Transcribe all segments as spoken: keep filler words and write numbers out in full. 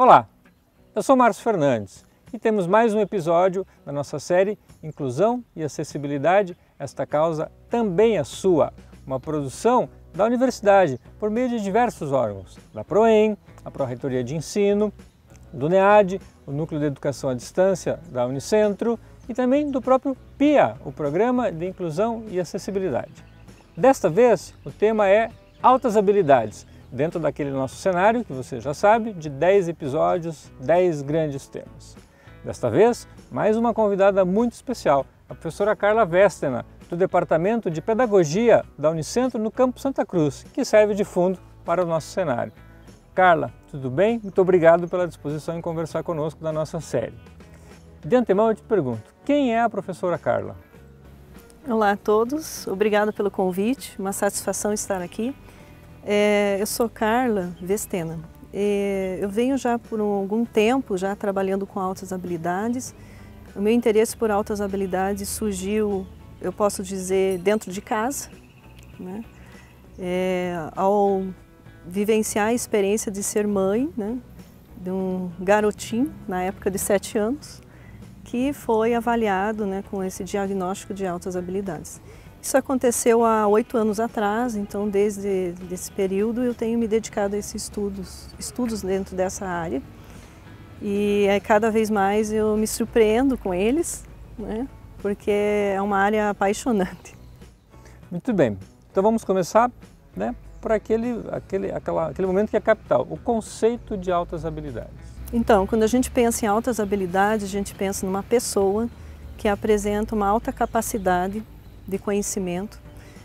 Olá, eu sou Márcio Fernandes e temos mais um episódio da nossa série Inclusão e Acessibilidade, esta causa também é sua, uma produção da universidade por meio de diversos órgãos, da PROEM, a Pró-Reitoria de Ensino, do NEAD, o Núcleo de Educação à Distância da Unicentro e também do próprio P I A, o Programa de Inclusão e Acessibilidade. Desta vez, o tema é Altas Habilidades, dentro daquele nosso cenário, que você já sabe, de dez episódios, dez grandes temas. Desta vez, mais uma convidada muito especial, a professora Carla Vestena, do Departamento de Pedagogia da Unicentro no Campo Santa Cruz, que serve de fundo para o nosso cenário. Carla, tudo bem? Muito obrigado pela disposição em conversar conosco da nossa série. De antemão eu te pergunto, quem é a professora Carla? Olá a todos, obrigada pelo convite, uma satisfação estar aqui. É, eu sou Carla Vestena, é, eu venho já por algum tempo já trabalhando com altas habilidades. O meu interesse por altas habilidades surgiu, eu posso dizer, dentro de casa, né? É, ao vivenciar a experiência de ser mãe, né, de um garotinho, na época de sete anos, que foi avaliado, né, com esse diagnóstico de altas habilidades. Isso aconteceu há oito anos atrás, então desde esse período eu tenho me dedicado a esses estudos, estudos dentro dessa área. E aí, cada vez mais eu me surpreendo com eles, né, porque é uma área apaixonante. Muito bem, então vamos começar, né, por aquele, aquele, aquela, aquele momento que é capital, o conceito de altas habilidades. Então, quando a gente pensa em altas habilidades, a gente pensa numa pessoa que apresenta uma alta capacidade de conhecimento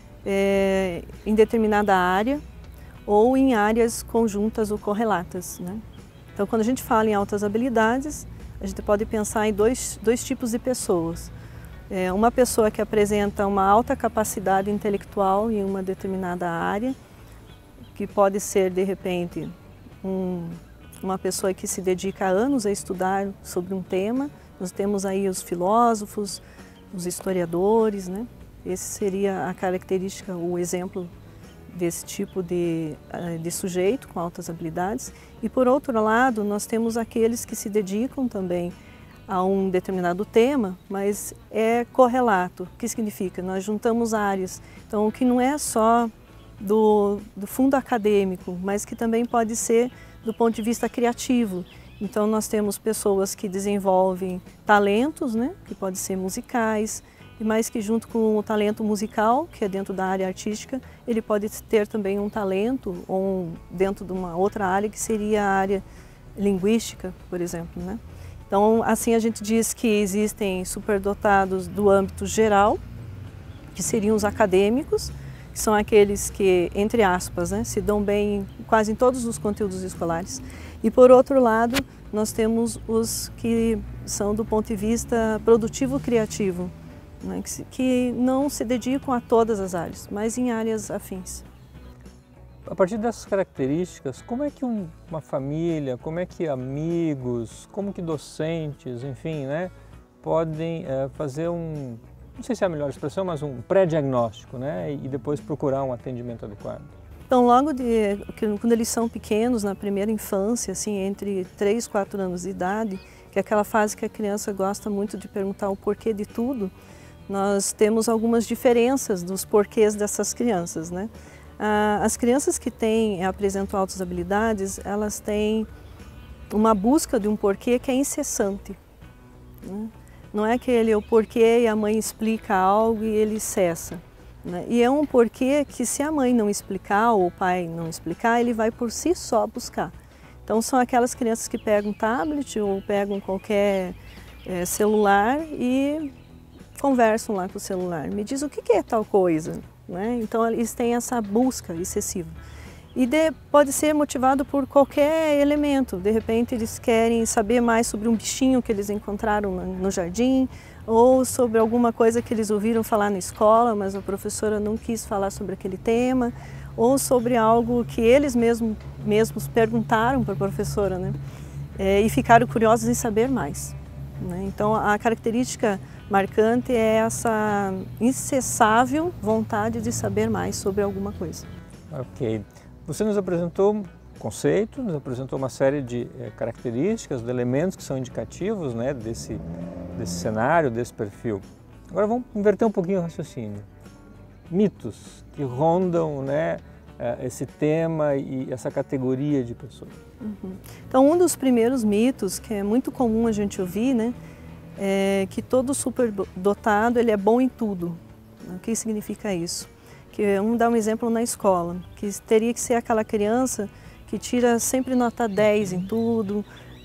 é, em determinada área ou em áreas conjuntas ou correlatas, né? Então, quando a gente fala em altas habilidades, a gente pode pensar em dois, dois tipos de pessoas. É, uma pessoa que apresenta uma alta capacidade intelectual em uma determinada área, que pode ser, de repente, um, uma pessoa que se dedica há anos a estudar sobre um tema. Nós temos aí os filósofos, os historiadores, né? Esse seria a característica, o exemplo desse tipo de, de sujeito com altas habilidades. E por outro lado, nós temos aqueles que se dedicam também a um determinado tema, mas é correlato. O que significa? Nós juntamos áreas. Então, o que não é só do, do fundo acadêmico, mas que também pode ser do ponto de vista criativo. Então, nós temos pessoas que desenvolvem talentos, né, que podem ser musicais, mas que junto com o talento musical, que é dentro da área artística, ele pode ter também um talento ou dentro de uma outra área que seria a área linguística, por exemplo, né? Então, assim a gente diz que existem superdotados do âmbito geral, que seriam os acadêmicos, que são aqueles que, entre aspas, né, se dão bem quase em todos os conteúdos escolares. E por outro lado, nós temos os que são do ponto de vista produtivo-criativo, né, que, que não se dedicam a todas as áreas, mas em áreas afins. A partir dessas características, como é que um, uma família, como é que amigos, como que docentes, enfim, né, podem é, fazer um, não sei se é a melhor expressão, mas um pré-diagnóstico, né, e depois procurar um atendimento adequado? Então, logo de, quando eles são pequenos, na primeira infância, assim, entre três e quatro anos de idade, que é aquela fase que a criança gosta muito de perguntar o porquê de tudo, nós temos algumas diferenças dos porquês dessas crianças, né? As crianças que têm, apresentam altas habilidades, elas têm uma busca de um porquê que é incessante, né? Não é aquele o porquê e a mãe explica algo e ele cessa, né? E é um porquê que, se a mãe não explicar ou o pai não explicar, ele vai por si só buscar. Então, são aquelas crianças que pegam um tablet ou pegam qualquer é, celular e conversam lá com o celular. Me diz o que é tal coisa, né? Então, eles têm essa busca excessiva. E de, pode ser motivado por qualquer elemento. De repente, eles querem saber mais sobre um bichinho que eles encontraram no, no jardim, ou sobre alguma coisa que eles ouviram falar na escola, mas a professora não quis falar sobre aquele tema, ou sobre algo que eles mesmos, mesmos perguntaram para a professora, né? É, e ficaram curiosos em saber mais, né? Então, a característica marcante é essa incessável vontade de saber mais sobre alguma coisa. Ok. Você nos apresentou conceito, nos apresentou uma série de é, características, de elementos que são indicativos, né, desse, desse cenário, desse perfil. Agora vamos inverter um pouquinho o raciocínio. Mitos que rondam, né, esse tema e essa categoria de pessoas. Uhum. Então, um dos primeiros mitos, que é muito comum a gente ouvir, né, é que todo superdotado ele é bom em tudo. O que significa isso? Que, vamos dar um exemplo na escola, que teria que ser aquela criança que tira sempre nota dez em tudo,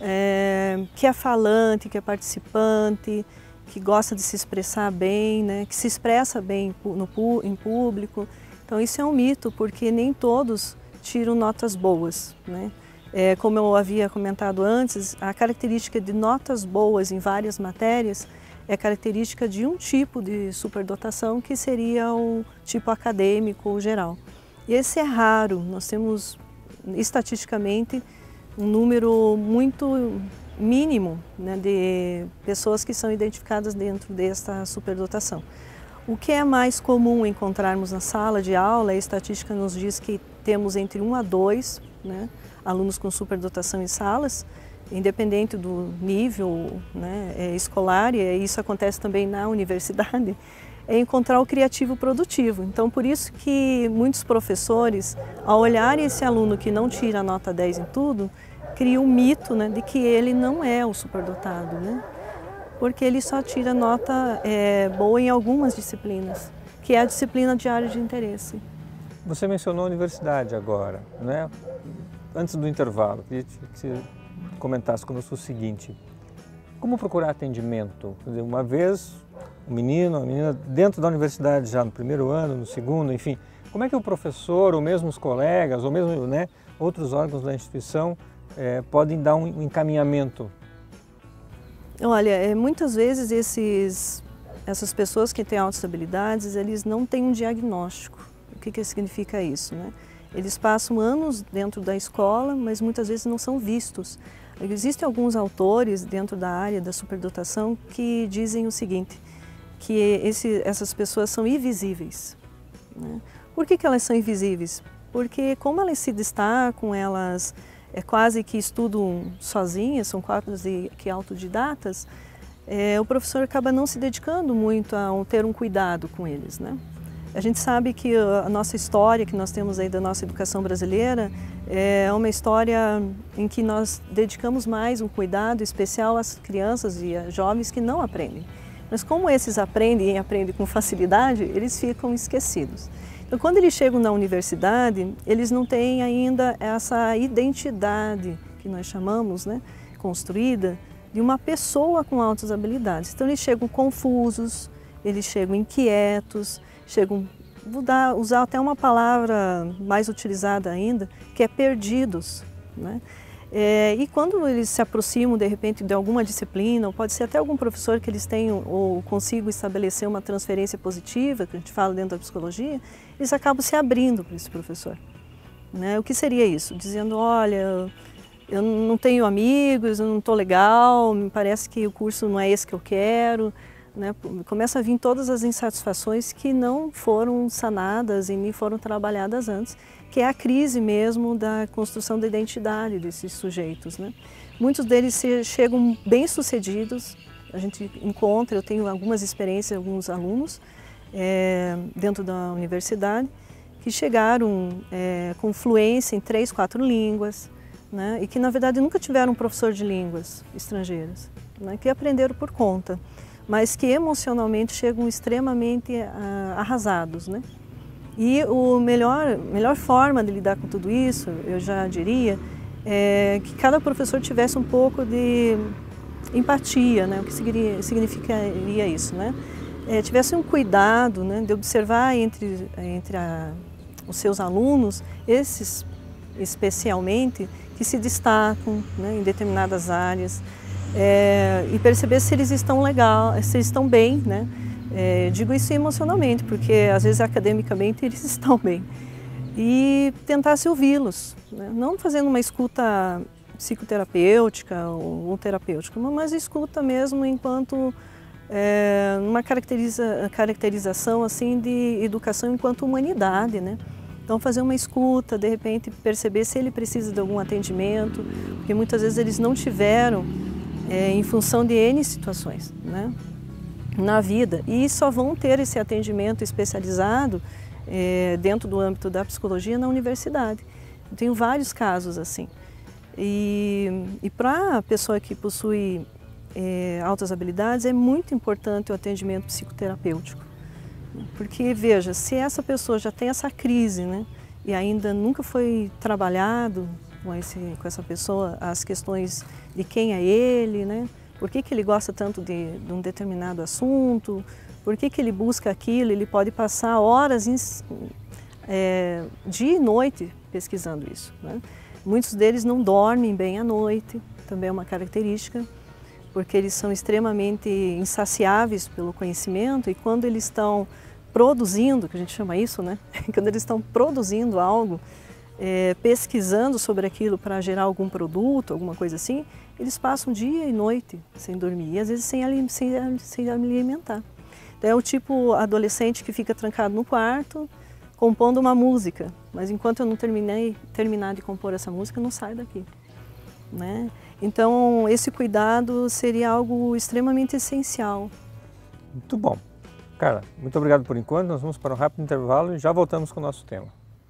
é, que é falante, que é participante, que gosta de se expressar bem, né, que se expressa bem no, em público. Então isso é um mito, porque nem todos tiram notas boas, né? É, como eu havia comentado antes, a característica de notas boas em várias matérias é característica de um tipo de superdotação, que seria o tipo acadêmico geral. E esse é raro, nós temos estatisticamente um número muito mínimo, né, de pessoas que são identificadas dentro desta superdotação. O que é mais comum encontrarmos na sala de aula, a estatística nos diz que temos entre um a dois, né, alunos com superdotação em salas, independente do nível, né, escolar, e isso acontece também na universidade, é encontrar o criativo produtivo. Então, por isso que muitos professores, ao olharem esse aluno que não tira a nota dez em tudo, criam um mito, né, de que ele não é o superdotado, né? Porque ele só tira nota é, boa em algumas disciplinas, que é a disciplina de área de interesse. Você mencionou a universidade agora, né? Antes do intervalo, queria que você comentasse conosco o seguinte: como procurar atendimento? Quer dizer, uma vez, um menino, uma menina dentro da universidade já no primeiro ano, no segundo, enfim, como é que o professor, ou mesmo os colegas, ou mesmo, né, outros órgãos da instituição é, podem dar um encaminhamento? Olha, muitas vezes esses, essas pessoas que têm altas habilidades, eles não têm um diagnóstico. O que, que significa isso, né? Eles passam anos dentro da escola, mas muitas vezes não são vistos. Existem alguns autores dentro da área da superdotação que dizem o seguinte, que esse, essas pessoas são invisíveis, né? Por que, que elas são invisíveis? Porque como elas se destacam, elas é quase que estudam sozinhas, são quase que autodidatas, é, o professor acaba não se dedicando muito a ter um cuidado com eles, né? A gente sabe que a nossa história, que nós temos aí da nossa educação brasileira, é uma história em que nós dedicamos mais um cuidado especial às crianças e a jovens que não aprendem. Mas como esses aprendem e aprendem com facilidade, eles ficam esquecidos. Então, quando eles chegam na universidade, eles não têm ainda essa identidade que nós chamamos, né, construída, de uma pessoa com altas habilidades. Então, eles chegam confusos, eles chegam inquietos, chegam, vou dar, usar até uma palavra mais utilizada ainda, que é perdidos, né? É, e quando eles se aproximam, de repente, de alguma disciplina, ou pode ser até algum professor que eles tenham ou consigam estabelecer uma transferência positiva, que a gente fala dentro da psicologia, eles acabam se abrindo para esse professor, né? O que seria isso? Dizendo, olha, eu não tenho amigos, eu não estou legal, me parece que o curso não é esse que eu quero, né? Começa a vir todas as insatisfações que não foram sanadas e nem foram trabalhadas antes, que é a crise mesmo da construção da identidade desses sujeitos, né? Muitos deles se, chegam bem-sucedidos, a gente encontra, eu tenho algumas experiências, alguns alunos é, dentro da universidade, que chegaram é, com fluência em três, quatro línguas, né? E que na verdade nunca tiveram um professor de línguas estrangeiras, né? Que aprenderam por conta, mas que emocionalmente chegam extremamente ah, arrasados, né? E a melhor, melhor forma de lidar com tudo isso, eu já diria, é que cada professor tivesse um pouco de empatia, né? O que significaria isso, né? É, tivesse um cuidado, né, de observar entre, entre a, os seus alunos, esses especialmente, que se destacam, né, em determinadas áreas, é, e perceber se eles estão legal, se eles estão bem, né? É, digo isso emocionalmente, porque às vezes academicamente eles estão bem. E tentar se ouvi-los, né? Não fazendo uma escuta psicoterapêutica ou, ou terapêutica, mas escuta mesmo enquanto é, uma caracteriza, caracterização assim de educação enquanto humanidade, né? Então fazer uma escuta, de repente perceber se ele precisa de algum atendimento, porque muitas vezes eles não tiveram é, em função de N situações, né, na vida, e só vão ter esse atendimento especializado é, dentro do âmbito da psicologia na universidade. Eu tenho vários casos assim. E, e para a pessoa que possui é, altas habilidades, é muito importante o atendimento psicoterapêutico. Porque, veja, se essa pessoa já tem essa crise, né, e ainda nunca foi trabalhado com, esse, com essa pessoa as questões de quem é ele, né, por que, que ele gosta tanto de, de um determinado assunto, por que, que ele busca aquilo, ele pode passar horas, em, é, dia e noite pesquisando isso, né. Muitos deles não dormem bem à noite, também é uma característica, porque eles são extremamente insaciáveis pelo conhecimento e quando eles estão produzindo, que a gente chama isso, né? Quando eles estão produzindo algo, é, pesquisando sobre aquilo para gerar algum produto, alguma coisa assim, eles passam dia e noite sem dormir e às vezes sem, sem, sem alimentar. Então, é o tipo adolescente que fica trancado no quarto, compondo uma música, mas enquanto eu não terminei, terminar de compor essa música, eu não saio daqui, né? Então, esse cuidado seria algo extremamente essencial. Muito bom. Carla, muito obrigado por enquanto. Nós vamos para um rápido intervalo e já voltamos com o nosso tema.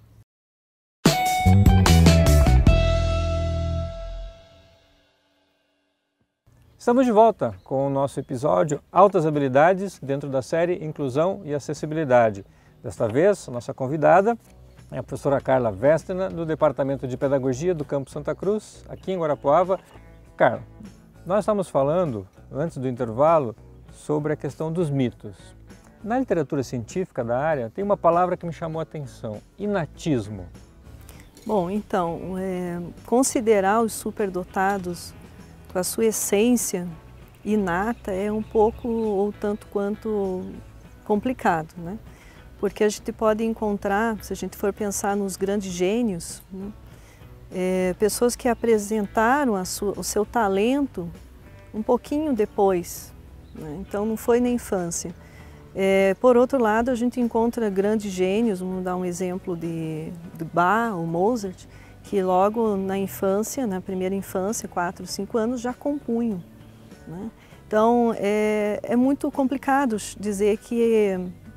Estamos de volta com o nosso episódio Altas Habilidades dentro da série Inclusão e Acessibilidade. Desta vez, a nossa convidada é a professora Carla Vestena, do Departamento de Pedagogia do Campus Santa Cruz, aqui em Guarapuava. Carla, nós estamos falando, antes do intervalo, sobre a questão dos mitos. Na literatura científica da área, tem uma palavra que me chamou a atenção, inatismo. Bom, então, é, considerar os superdotados com a sua essência inata é um pouco ou tanto quanto complicado, né? Porque a gente pode encontrar, se a gente for pensar nos grandes gênios, né, é, pessoas que apresentaram a sua, o seu talento um pouquinho depois, né? Então não foi na infância. É, por outro lado, a gente encontra grandes gênios, vamos dar um exemplo de, de Bach ou Mozart, que logo na infância, na primeira infância, quatro, cinco anos, já compunham, né? Então é, é muito complicado dizer que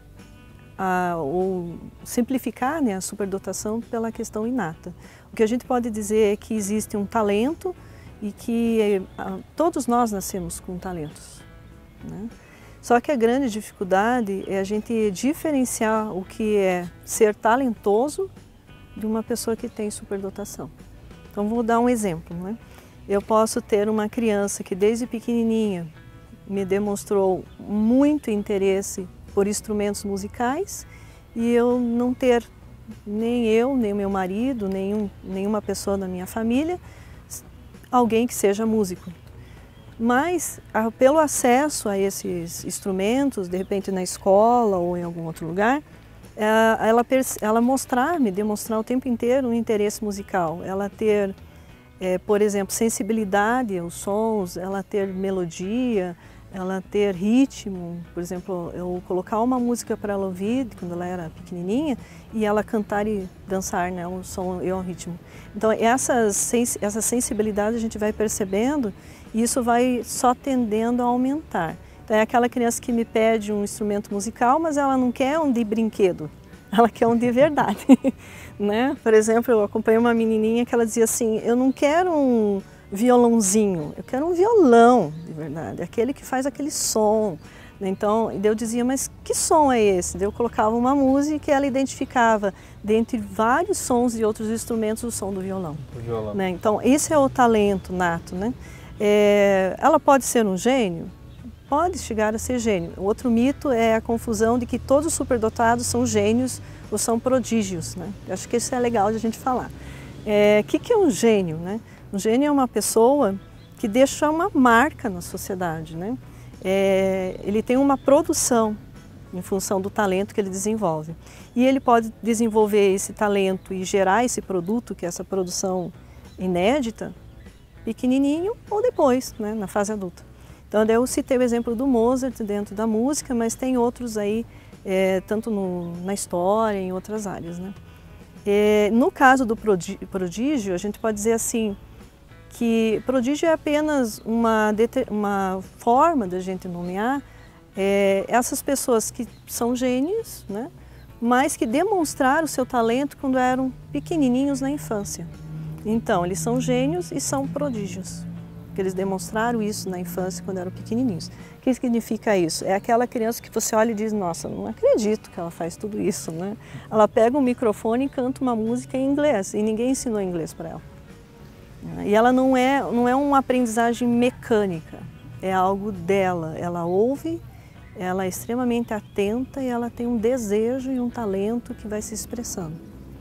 A, ou simplificar, né, a superdotação pela questão inata. O que a gente pode dizer é que existe um talento e que a, todos nós nascemos com talentos, né? Só que a grande dificuldade é a gente diferenciar o que é ser talentoso de uma pessoa que tem superdotação. Então vou dar um exemplo, né? Eu posso ter uma criança que desde pequenininha me demonstrou muito interesse por instrumentos musicais e eu não ter, nem eu, nem meu marido, nenhum, nenhuma pessoa da minha família, alguém que seja músico. Mas, a, pelo acesso a esses instrumentos, de repente na escola ou em algum outro lugar, é, ela, ela mostrar, me demonstrar o tempo inteiro um interesse musical, ela ter, é, por exemplo, sensibilidade aos sons, ela ter melodia, ela ter ritmo, por exemplo, eu colocar uma música para ela ouvir quando ela era pequenininha e ela cantar e dançar, né, o som e o ritmo. Então essas, essa sensibilidade a gente vai percebendo e isso vai só tendendo a aumentar. Então é aquela criança que me pede um instrumento musical, mas ela não quer um de brinquedo, ela quer um de verdade, né? Por exemplo, eu acompanhei uma menininha que ela dizia assim, eu não quero um violãozinho, eu quero um violão, de verdade, aquele que faz aquele som. Então, eu dizia, mas que som é esse? Eu colocava uma música e ela identificava, dentre vários sons de outros instrumentos, o som do violão. O violão. Né? Então, esse é o talento nato, né? É, ela pode ser um gênio? Pode chegar a ser gênio. O outro mito é a confusão de que todos os superdotados são gênios ou são prodígios, né? Eu acho que isso é legal de a gente falar. O é, que, que é um gênio, né? Um gênio é uma pessoa que deixa uma marca na sociedade, né? É, ele tem uma produção em função do talento que ele desenvolve. E ele pode desenvolver esse talento e gerar esse produto, que é essa produção inédita, pequenininho ou depois, né, na fase adulta. Então eu citei o exemplo do Mozart dentro da música, mas tem outros aí, é, tanto no, na história, em outras áreas, né? É, no caso do prodígio, a gente pode dizer assim, que prodígio é apenas uma, uma forma da gente nomear é, essas pessoas que são gênios, né, mas que demonstraram o seu talento quando eram pequenininhos na infância. Então, eles são gênios e são prodígios, porque eles demonstraram isso na infância quando eram pequenininhos. O que significa isso? É aquela criança que você olha e diz, nossa, não acredito que ela faz tudo isso, né? Ela pega um microfone e canta uma música em inglês, e ninguém ensinou inglês para ela. E ela não é, não é uma aprendizagem mecânica, é algo dela. Ela ouve, ela é extremamente atenta e ela tem um desejo e um talento que vai se expressando.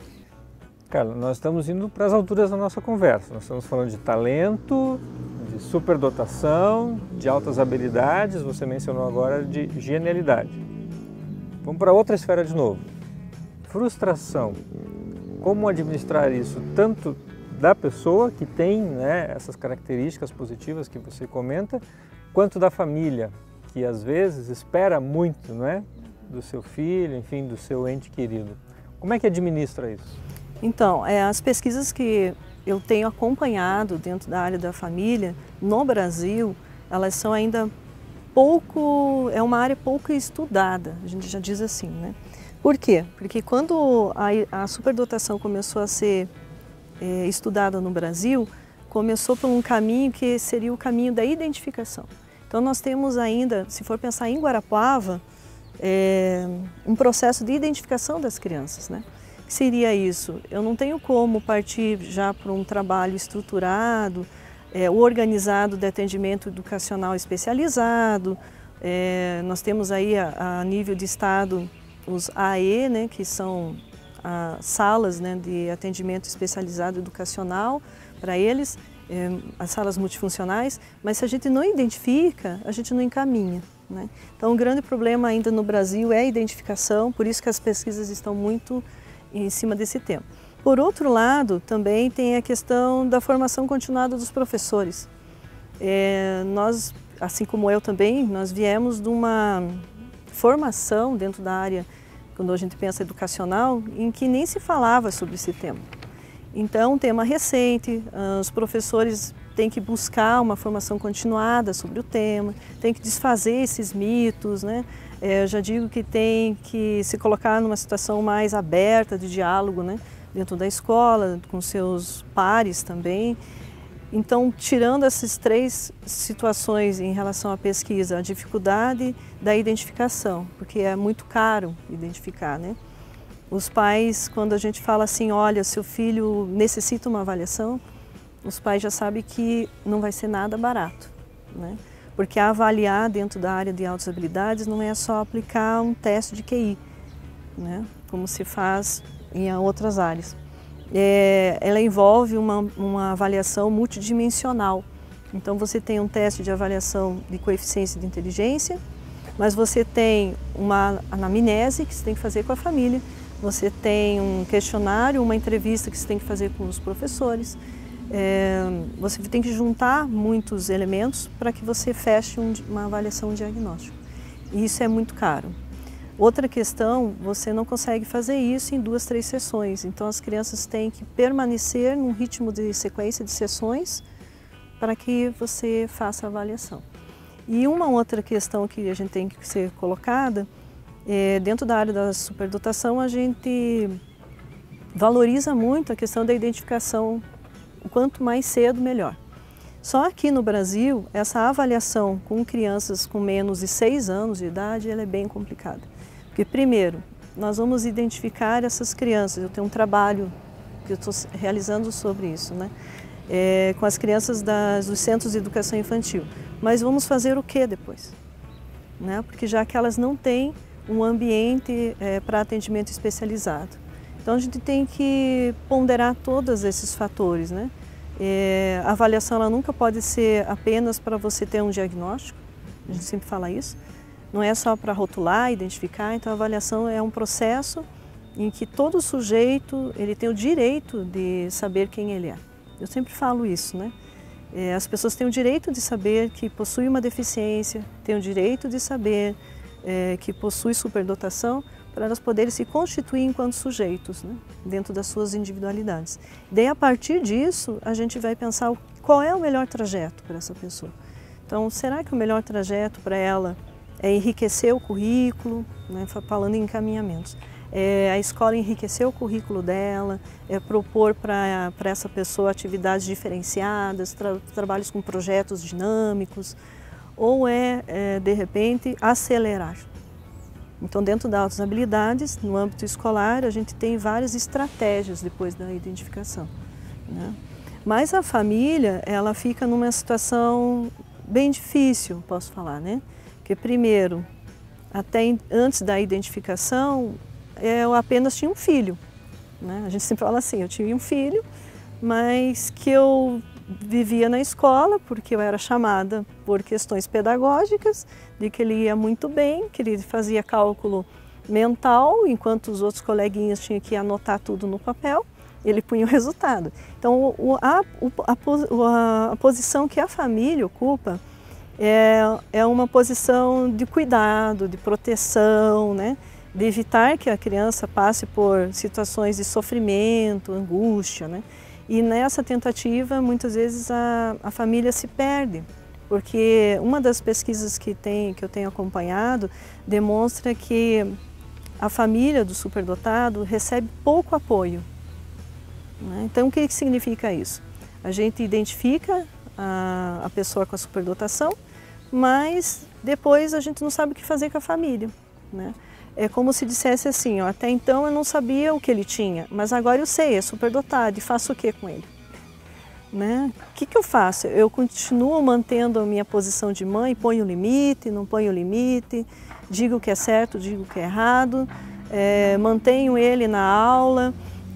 Carla, nós estamos indo para as alturas da nossa conversa. Nós estamos falando de talento, de superdotação, de altas habilidades, você mencionou agora de genialidade. Vamos para outra esfera de novo. Frustração. Como administrar isso tanto da pessoa que tem, né, essas características positivas que você comenta, quanto da família, que às vezes espera muito, né, do seu filho, enfim, do seu ente querido. Como é que administra isso? Então, é, as pesquisas que eu tenho acompanhado dentro da área da família, no Brasil, elas são ainda pouco, é uma área pouco estudada, a gente já diz assim, né? Por quê? Porque quando a, a superdotação começou a ser é, estudada no Brasil, começou por um caminho que seria o caminho da identificação. Então nós temos ainda, se for pensar em Guarapuava, é, um processo de identificação das crianças, né? Que seria isso? Eu não tenho como partir já para um trabalho estruturado, é, organizado de atendimento educacional especializado. É, nós temos aí a, a nível de estado os A E, né, que são as salas, né, de atendimento especializado educacional para eles, é, as salas multifuncionais, mas se a gente não identifica, a gente não encaminha, né? Então o grande problema ainda no Brasil é a identificação, por isso que as pesquisas estão muito em cima desse tema. Por outro lado, também tem a questão da formação continuada dos professores. É, nós, assim como eu também, nós viemos de uma formação dentro da área, quando a gente pensa educacional, em que nem se falava sobre esse tema. Então, um tema recente, os professores têm que buscar uma formação continuada sobre o tema, têm que desfazer esses mitos, né? É, eu já digo que tem que se colocar numa situação mais aberta de diálogo, né? Dentro da escola, com seus pares também. Então, tirando essas três situações em relação à pesquisa, a dificuldade da identificação, porque é muito caro identificar, né? Os pais, quando a gente fala assim, olha, seu filho necessita uma avaliação, os pais já sabem que não vai ser nada barato, né? Porque avaliar dentro da área de altas habilidades não é só aplicar um teste de Q I, né? Como se faz em outras áreas. É, ela envolve uma, uma avaliação multidimensional. Então você tem um teste de avaliação de coeficiência de inteligência, mas você tem uma anamnese que você tem que fazer com a família, você tem um questionário, uma entrevista que você tem que fazer com os professores. É, você tem que juntar muitos elementos para que você feche um, uma avaliação diagnóstica. E isso é muito caro. Outra questão, você não consegue fazer isso em duas, três sessões. Então as crianças têm que permanecer num ritmo de sequência de sessões para que você faça a avaliação. E uma outra questão que a gente tem que ser colocada, é, dentro da área da superdotação, a gente valoriza muito a questão da identificação. O quanto mais cedo, melhor. Só aqui no Brasil, essa avaliação com crianças com menos de seis anos de idade, ela é bem complicada. Porque, primeiro, nós vamos identificar essas crianças. Eu tenho um trabalho que eu estou realizando sobre isso, né? É, com as crianças das, dos centros de educação infantil. Mas vamos fazer o que depois? Né? Porque já que elas não têm um ambiente é, para atendimento especializado. Então a gente tem que ponderar todos esses fatores, né? É, a avaliação ela nunca pode ser apenas para você ter um diagnóstico, a gente sempre fala isso. Não é só para rotular, identificar, então a avaliação é um processo em que todo sujeito ele tem o direito de saber quem ele é. Eu sempre falo isso, né? É, as pessoas têm o direito de saber que possui uma deficiência, têm o direito de saber é, que possui superdotação, para elas poderem se constituir enquanto sujeitos, né, dentro das suas individualidades. Daí, a partir disso, a gente vai pensar qual é o melhor trajeto para essa pessoa. Então, será que o melhor trajeto para ela é enriquecer o currículo, né, falando em encaminhamentos, é a escola enriquecer o currículo dela, é propor para para essa pessoa atividades diferenciadas, tra trabalhos com projetos dinâmicos, ou é, é, de repente, acelerar. Então, dentro das altas habilidades, no âmbito escolar, a gente tem várias estratégias depois da identificação, né? Mas a família, ela fica numa situação bem difícil, posso falar, né? Porque, primeiro, até antes da identificação, eu apenas tinha um filho, né? A gente sempre fala assim, eu tinha um filho, mas que eu vivia na escola, porque eu era chamada por questões pedagógicas, de que ele ia muito bem, que ele fazia cálculo mental, enquanto os outros coleguinhas tinham que anotar tudo no papel, ele punha o resultado. Então, o, a, a, a posição que a família ocupa é, é uma posição de cuidado, de proteção, né? De evitar que a criança passe por situações de sofrimento, angústia, né? E nessa tentativa, muitas vezes, a, a família se perde, porque uma das pesquisas que, tem, que eu tenho acompanhado demonstra que a família do superdotado recebe pouco apoio, né? Então, o que significa isso? A gente identifica a, a pessoa com a superdotação, mas depois a gente não sabe o que fazer com a família, né? É como se dissesse assim, ó, até então eu não sabia o que ele tinha, mas agora eu sei, é superdotado, e faço o que com ele? Né? O que, que eu faço? Eu continuo mantendo a minha posição de mãe, ponho limite, não ponho limite, digo o que é certo, digo o que é errado, é, mantenho ele na aula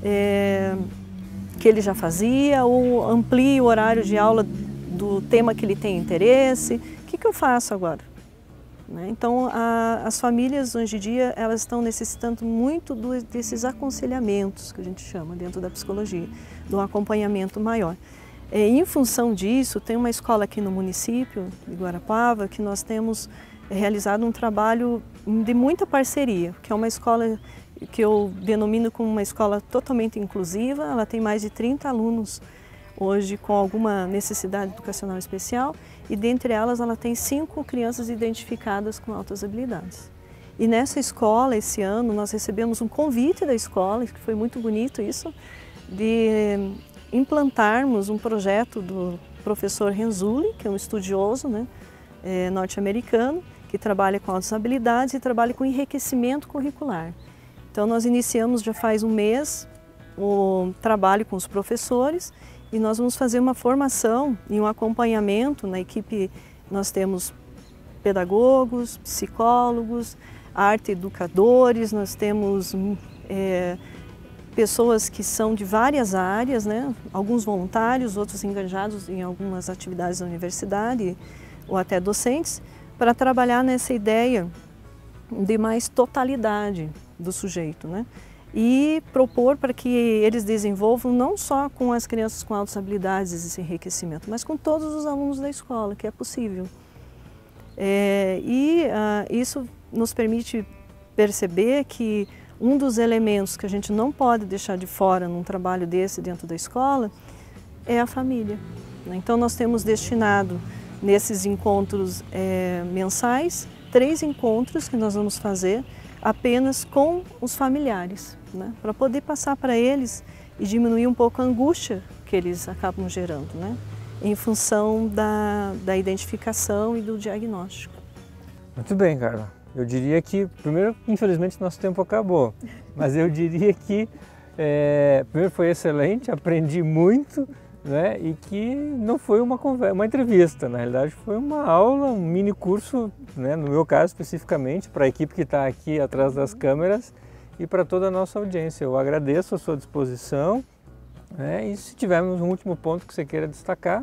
é, que ele já fazia, ou amplio o horário de aula do tema que ele tem interesse. O que, que eu faço agora? Então, a, as famílias, hoje em dia, elas estão necessitando muito do, desses aconselhamentos, que a gente chama dentro da psicologia, do acompanhamento maior. É, em função disso, tem uma escola aqui no município de Guarapuava que nós temos realizado um trabalho de muita parceria, que é uma escola que eu denomino como uma escola totalmente inclusiva. Ela tem mais de trinta alunos hoje com alguma necessidade educacional especial, e dentre elas ela tem cinco crianças identificadas com altas habilidades. E nessa escola, esse ano, nós recebemos um convite da escola, que foi muito bonito isso, de implantarmos um projeto do professor Renzulli, que é um estudioso, né, é, norte-americano, que trabalha com altas habilidades e trabalha com enriquecimento curricular. Então nós iniciamos já faz um mês o trabalho com os professores, e nós vamos fazer uma formação e um acompanhamento na equipe. Nós temos pedagogos, psicólogos, arte educadores, nós temos é, pessoas que são de várias áreas, né? Alguns voluntários, outros engajados em algumas atividades da universidade ou até docentes, para trabalhar nessa ideia de mais totalidade do sujeito, né? E propor para que eles desenvolvam não só com as crianças com altas habilidades esse enriquecimento, mas com todos os alunos da escola, que é possível. É, e uh, isso nos permite perceber que um dos elementos que a gente não pode deixar de fora num trabalho desse dentro da escola é a família. Então nós temos destinado nesses encontros é, mensais, três encontros que nós vamos fazer apenas com os familiares, né? Para poder passar para eles e diminuir um pouco a angústia que eles acabam gerando, né? Em função da, da identificação e do diagnóstico. Muito bem, Carla. Eu diria que, primeiro, infelizmente nosso tempo acabou, mas eu diria que, é, primeiro foi excelente, aprendi muito, né? E que não foi uma conversa, uma entrevista, na realidade foi uma aula, um mini curso, né? No meu caso especificamente, para a equipe que está aqui atrás das câmeras e para toda a nossa audiência. Eu agradeço a sua disposição, né? E se tivermos um último ponto que você queira destacar.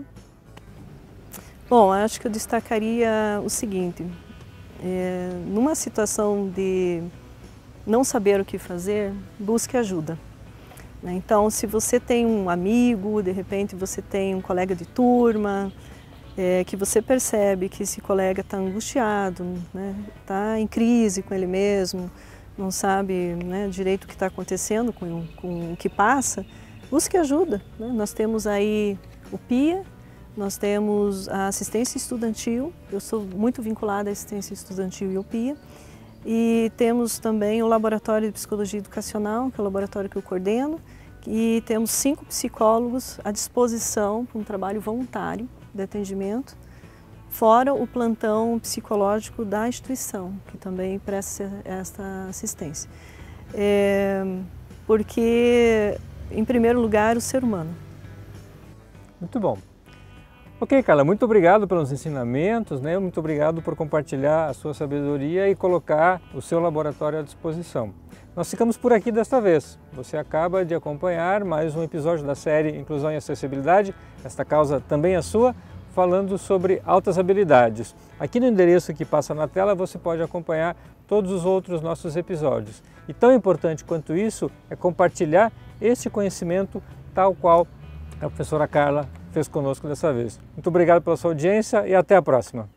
Bom, acho que eu destacaria o seguinte, é, numa situação de não saber o que fazer, busque ajuda. Então, se você tem um amigo, de repente você tem um colega de turma, é, que você percebe que esse colega está angustiado, né, está em crise com ele mesmo, não sabe, né, direito o que está acontecendo com, com o que passa, busque ajuda, né? Nós temos aí o P I A, nós temos a assistência estudantil, eu sou muito vinculada à assistência estudantil e ao P I A, e temos também o Laboratório de Psicologia Educacional, que é o laboratório que eu coordeno, e temos cinco psicólogos à disposição para um trabalho voluntário de atendimento, fora o plantão psicológico da instituição, que também presta esta assistência. É, porque, em primeiro lugar, o ser humano. Muito bom. Ok, Carla, muito obrigado pelos ensinamentos, né? Muito obrigado por compartilhar a sua sabedoria e colocar o seu laboratório à disposição. Nós ficamos por aqui desta vez. Você acaba de acompanhar mais um episódio da série Inclusão e Acessibilidade, esta causa também é sua, falando sobre altas habilidades. Aqui no endereço que passa na tela você pode acompanhar todos os outros nossos episódios. E tão importante quanto isso é compartilhar esse conhecimento tal qual a professora Carla fez conosco dessa vez. Muito obrigado pela sua audiência e até a próxima.